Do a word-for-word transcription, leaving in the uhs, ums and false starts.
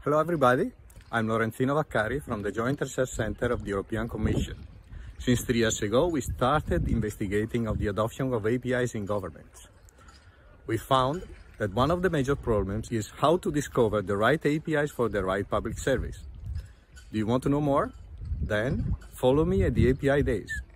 Hello everybody, I'm Lorenzino Vaccari from the Joint Research Center of the European Commission. Since three years ago, we started investigating of the adoption of A P Is in governments. We found that one of the major problems is how to discover the right A P Is for the right public service. Do you want to know more? Then follow me at the A P I Days.